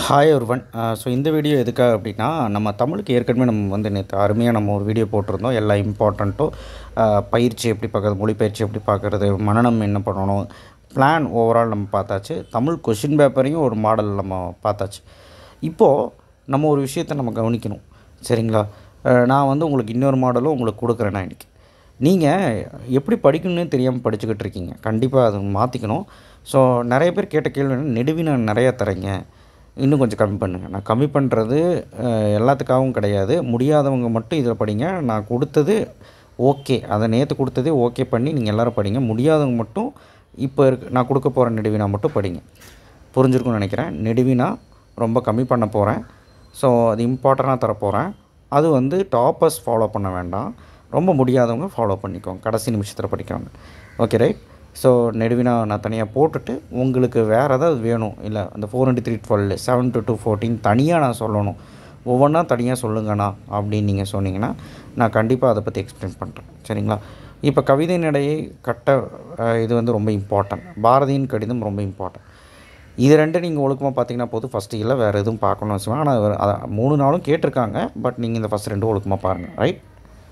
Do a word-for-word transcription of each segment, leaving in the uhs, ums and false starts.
Hi ஒருவன். So இந்த video எதுக்காக அப்படின்னா, நம்ம தமிழுக்கு ஏற்கனவே நம்ம வந்து நேற்று அருமையாக நம்ம ஒரு வீடியோ போட்டிருந்தோம். எல்லா இம்பார்ட்டண்ட்டும் பயிற்சி எப்படி பார்க்குறது, மொழி பயிற்சி எப்படி பார்க்குறது, மனனம் என்ன பண்ணணும், பிளான் ஓவரால் நம்ம பார்த்தாச்சு. தமிழ் கொஷின் பேப்பரையும் ஒரு மாடல் நம்ம பார்த்தாச்சு. இப்போது நம்ம ஒரு விஷயத்தை நம்ம கவனிக்கணும், சரிங்களா? நான் வந்து உங்களுக்கு இன்னொரு மாடலும் உங்களுக்கு கொடுக்குறேன். நான் இன்றைக்கி நீங்கள் எப்படி படிக்கணும்னு தெரியாமல் படிச்சுக்கிட்டு இருக்கீங்க. கண்டிப்பாக அதை மாற்றிக்கணும். ஸோ நிறைய பேர் கேட்ட கேள்வி என்ன, நெடுவி நான் நிறையா தரேங்க, இன்னும் கொஞ்சம் கம்மி பண்ணுங்கள். நான் கம்மி பண்ணுறது எல்லாத்துக்காகவும் கிடையாது. முடியாதவங்க மட்டும் இதில் படிங்க. நான் கொடுத்தது ஓகே, அதை நேற்று கொடுத்ததே ஓகே பண்ணி நீங்கள் எல்லோரும் படிங்க. முடியாதவங்க மட்டும் இப்போ இருக்கு நான் கொடுக்க போகிற நெடுவினா மட்டும் படிங்க. புரிஞ்சிருக்குன்னு நினைக்கிறேன். நெடுவினா ரொம்ப கம்மி பண்ண போகிறேன். ஸோ அது இம்பார்ட்டண்ட்டாக தரப்போகிறேன். அது வந்து டாப்பர்ஸ் ஃபாலோ பண்ண வேண்டாம், ரொம்ப முடியாதவங்க ஃபாலோ பண்ணிக்கோங்க, கடைசி நிமிஷத்தில் படிக்கிறவங்க. Okay right. ஸோ நெடுவினா நான் தனியாக போட்டுட்டு, உங்களுக்கு வேறு ஏதாவது வேணும், இல்லை அந்த four into three twelve seven to two fourteen தனியாக நான் சொல்லணும், ஒவ்வொன்றா தனியாக சொல்லுங்கண்ணா அப்படின்னு நீங்கள் சொன்னீங்கன்னா நான் கண்டிப்பாக அதை பற்றி எக்ஸ்பிளைன் பண்ணுறேன், சரிங்களா? இப்போ கவிதை நடையை கட்ட இது வந்து ரொம்ப இம்பார்ட்டன்ட். பாரதியின் கடிதம் ரொம்ப இம்பார்ட்டன்ட். இது ரெண்டு நீங்கள் ஒழுக்கமாக பார்த்தீங்கன்னா போதும். ஃபஸ்ட்டு இல்லை வேறு எதுவும் பார்க்கணும்னு வச்சுக்கோங்க. ஆனால் அதை மூணு நாளும் கேட்டிருக்காங்க. பட் நீங்கள் இந்த ஃபஸ்ட் ரெண்டு ஒழுக்கமாக பாருங்கள், ரைட்?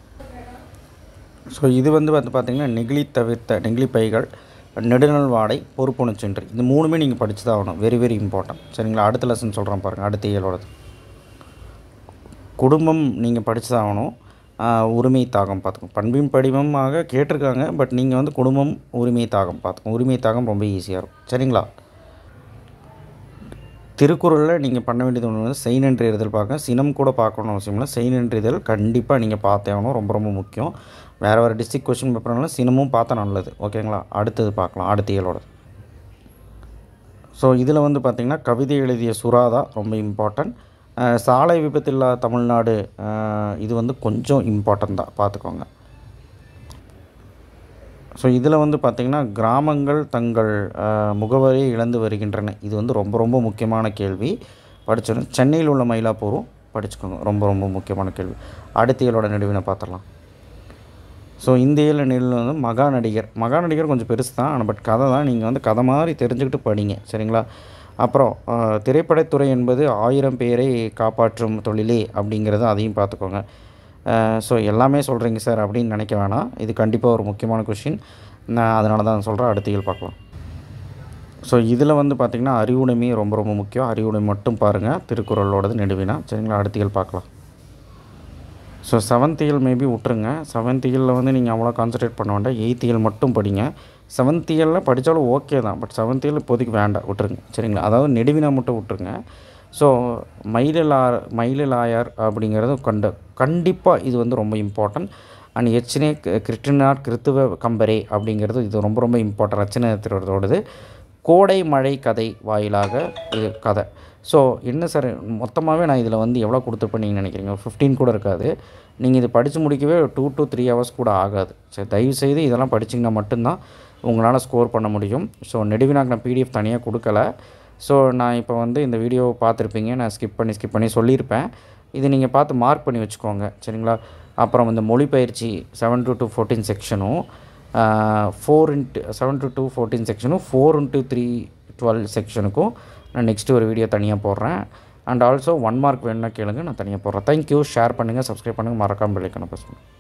ஸோ இது வந்து வந்து பார்த்திங்கன்னா நெகிழி தவிர்த்த நெகிழி பைகள், நெடுநல் வாடை, பொறுப்புணர்ச்சின்றி, இது மூணுமே நீங்கள் படித்து தான் ஆகணும். வெரி வெரி இம்பார்ட்டன்ட், சரிங்களா? அடுத்த லெசன் சொல்கிறேன் பாருங்கள், அடுத்த இயலோடது. குடும்பம் நீங்கள் படித்து தான் ஆகணும். உரிமை தாகம் பார்த்துக்கோங்க. பண்பின் படிவமாக கேட்டிருக்காங்க. பட் நீங்கள் வந்து குடும்பம், உரிமை தாகம் பார்த்துக்கோங்க. உரிமை தாகம் ரொம்ப ஈஸியாக இருக்கும், சரிங்களா? திருக்குறளில் நீங்கள் பண்ண வேண்டியது ஒன்று வந்து செய் நன்றி எறிதல் பார்க்க. சினம் கூட பார்க்கணும் அவசியம் இல்லை. செய் நன்றி எறிதல் கண்டிப்பாக நீங்கள் பார்த்தே ஆகணும், ரொம்ப ரொம்ப முக்கியம். வேறு வேறு டிஸ்ட்ரிக்ட் கொஸ்டின் பேப்பர்னால சினமும் பார்த்தா நல்லது, ஓகேங்களா? அடுத்தது பார்க்கலாம், அடுத்த இயலோட. ஸோ இதில் வந்து பார்த்திங்கன்னா கவிதை எழுதிய சுறாதா ரொம்ப இம்பார்ட்டன்ட். சாலை விபத்தில்லா தமிழ்நாடு, இது வந்து கொஞ்சம் இம்பார்ட்டன்ட் தான், பார்த்துக்கோங்க. ஸோ இதில் வந்து பார்த்திங்கன்னா கிராமங்கள் தங்கள் முகவரியை இழந்து வருகின்றன, இது வந்து ரொம்ப ரொம்ப முக்கியமான கேள்வி, படிச்சிடணும். சென்னையில் உள்ள மயிலாப்பூரும் படிச்சுக்கோங்க, ரொம்ப ரொம்ப முக்கியமான கேள்வி. அடுத்த இயலோட நடுவினை பார்த்துடலாம். ஸோ இந்த ஏழு நெல் வந்து மகா நடிகர். மகா நடிகர் கொஞ்சம் பெருசு தான், ஆனால் பட் கதை தான், நீங்கள் வந்து கதை மாதிரி தெரிஞ்சுக்கிட்டு படிங்க, சரிங்களா? அப்புறம் திரைப்படத்துறை என்பது ஆயிரம் பேரை காப்பாற்றும் தொழிலே அப்படிங்கிறது, அதையும் பார்த்துக்கோங்க. ஸோ எல்லாமே சொல்கிறீங்க சார் அப்படின்னு நினைக்க வேணாம், இது கண்டிப்பாக ஒரு முக்கியமான கொஷின், நான் அதனால தான் சொல்கிறேன். அடுத்த இயல் பார்க்கலாம். ஸோ இதில் வந்து பார்த்திங்கன்னா அறிவுடைமை ரொம்ப ரொம்ப முக்கியம். அறிவுடைமை மட்டும் பாருங்கள், திருக்குறளோடது நெடுவினா, சரிங்களா? அடுத்த இயல் பார்க்கலாம். ஸோ செவன்த் இயல் மேபி விட்டுருங்க. செவன்த் இயலில் வந்து நீங்கள் அவ்வளோ கான்சன்ட்ரேட் பண்ண வேண்டாம். எயித் இயல் மட்டும் படிங்க. செவன்த் இயலில் படித்தாலும் ஓகே தான், பட் செவன்த் இயல் இப்போதைக்கு வேண்டாம், விட்டுருங்க, சரிங்களா? அதாவது நெடுவினா மட்டும் விட்டுருங்க. ஸோ மயிலார் மயிலாயார் அப்படிங்கிறது கண்ட கண்டிப்பாக இது வந்து ரொம்ப இம்பார்ட்டன்ட். அண்ட் எச்சனே கிருட்டினார் கிறித்துவ கம்பரே அப்படிங்கிறது இது ரொம்ப ரொம்ப இம்பார்ட்டன்ட். ரச்சனத்தோடது கோடை மழை கதை வாயிலாக இது கதை. ஸோ என்ன சார் மொத்தமாகவே நான் இதில் வந்து எவ்வளோ கொடுத்துருப்பேன் நீங்கள் நினைக்கிறீங்க? ஃபிஃப்டீன் கூட இருக்காது. நீங்கள் இது படித்து முடிக்கவே டூ டு த்ரீ ஹவர்ஸ் கூட ஆகாது. சரி, தயவுசெய்து இதெல்லாம் படிச்சிங்கன்னா மட்டும்தான் உங்களால் ஸ்கோர் பண்ண முடியும். ஸோ நெடுவினாக்கு நான் பிடிஎஃப் தனியாக கொடுக்கல. ஸோ நான் இப்போ வந்து இந்த வீடியோ பார்த்துருப்பீங்க, நான் ஸ்கிப் பண்ணி ஸ்கிப் பண்ணி சொல்லியிருப்பேன். இது நீங்கள் பார்த்து மார்க் பண்ணி வச்சுக்கோங்க, சரிங்களா? அப்புறம் இந்த மொழிப்பயிற்சி செவன் டு டூ ஃபோர்டீன் செக்ஷனும் four into seven to two fourteen செக்ஷனும் ஃபோர் இன்ட்டு த்ரீ டுவெல் செக்ஷனுக்கும் நான் நெக்ஸ்ட்டு ஒரு வீடியோ தனியாக போடுறேன். அண்ட் ஆல்சோ ஒன் மார்க் வேணுன்னா கேளுங்க, நான் தனியாக போடுறேன். தேங்க்யூ. ஷேர் பண்ணுங்கள், சப்ஸ்கிரைப் பண்ணுங்கள், மறக்காமல் பெல் ஐகானை ப்ரெஸ் பண்ணுங்கள்.